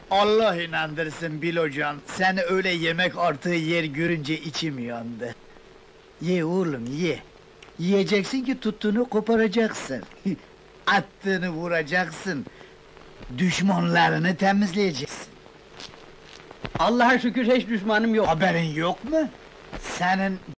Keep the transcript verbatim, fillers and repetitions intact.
Allah inandırsın Bilocan, sen öyle yemek artığı yer görünce içim yandı. Ye oğlum, ye! Yiyeceksin ki tuttuğunu koparacaksın. Attığını vuracaksın. Düşmanlarını temizleyeceksin. Allah'a şükür hiç düşmanım yok. Haberin yok mu? Senin